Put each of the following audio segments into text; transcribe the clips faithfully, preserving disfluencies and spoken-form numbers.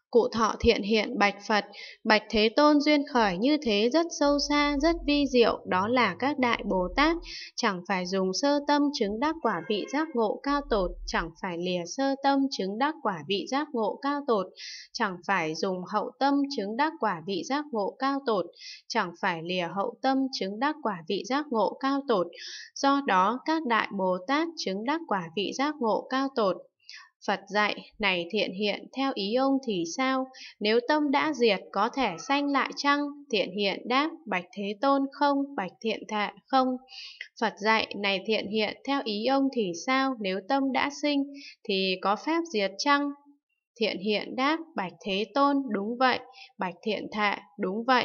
Cụ Thọ Thiện Hiện bạch Phật: Bạch Thế Tôn, duyên khởi như thế rất sâu xa, rất vi diệu, đó là các đại Bồ Tát chẳng phải dùng sơ tâm chứng đắc quả vị giác ngộ cao tột, chẳng phải lìa sơ tâm chứng đắc quả vị giác ngộ cao tột, chẳng phải dùng hậu tâm chứng đắc quả vị giác ngộ cao tột, chẳng phải lìa hậu tâm chứng đắc quả vị giác ngộ cao tột. Do đó các đại Bồ Tát chứng đắc quả vị giác ngộ cao tột. Phật dạy: Này Thiện Hiện, theo ý ông thì sao? Nếu tâm đã diệt có thể sanh lại chăng? Thiện Hiện đáp: Bạch Thế Tôn, không. Bạch Thiện Thệ, không. Phật dạy: Này Thiện Hiện, theo ý ông thì sao? Nếu tâm đã sinh thì có phép diệt chăng? Thiện Hiện đáp: Bạch Thế Tôn, đúng vậy. Bạch Thiện Thệ, đúng vậy.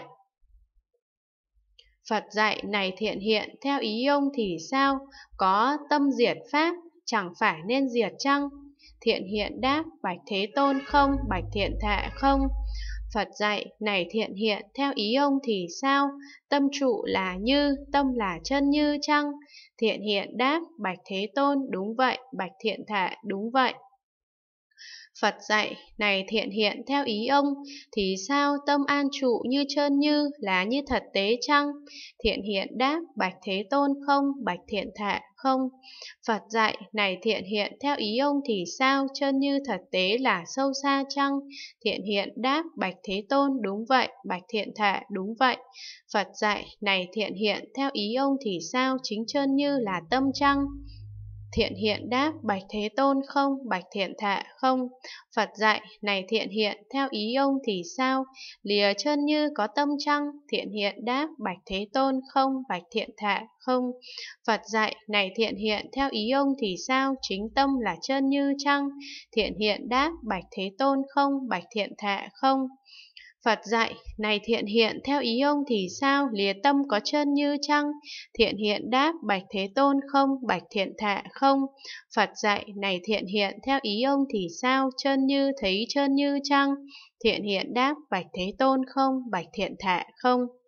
Phật dạy: Này Thiện Hiện, theo ý ông thì sao? Có tâm diệt pháp, chẳng phải nên diệt chăng? Thiện Hiện đáp: Bạch Thế Tôn, không. Bạch Thiện Thệ, không. Phật dạy: Này Thiện Hiện, theo ý ông thì sao? Tâm trụ là như, tâm là chân như chăng? Thiện Hiện đáp: Bạch Thế Tôn, đúng vậy. Bạch Thiện Thệ, đúng vậy. Phật dạy: Này Thiện Hiện, theo ý ông thì sao? Tâm an trụ như chân như là như thật tế chăng? Thiện Hiện đáp: Bạch Thế Tôn, không. Bạch Thiện Thệ, không. Phật dạy: Này Thiện Hiện, theo ý ông thì sao? Chân như thật tế là sâu xa chăng? Thiện Hiện đáp: Bạch Thế Tôn, đúng vậy. Bạch Thiện Thệ, đúng vậy. Phật dạy: Này Thiện Hiện, theo ý ông thì sao? Chính chân như là tâm chăng? Thiện Hiện đáp: Bạch Thế Tôn, không. Bạch Thiện Thệ, không. Phật dạy: Này Thiện Hiện, theo ý ông thì sao? Lìa chân như có tâm chăng? Thiện Hiện đáp: Bạch Thế Tôn, không. Bạch Thiện Thệ, không. Phật dạy: Này Thiện Hiện, theo ý ông thì sao? Chính tâm là chân như chăng? Thiện Hiện đáp: Bạch Thế Tôn, không. Bạch Thiện Thệ, không. Phật dạy: Này Thiện Hiện, theo ý ông thì sao? Lìa tâm có chân như chăng? Thiện Hiện đáp: Bạch Thế Tôn, không. Bạch Thiện Thệ, không. Phật dạy: Này Thiện Hiện, theo ý ông thì sao? Chân như thấy chân như chăng? Thiện Hiện đáp: Bạch Thế Tôn, không. Bạch Thiện Thệ, không.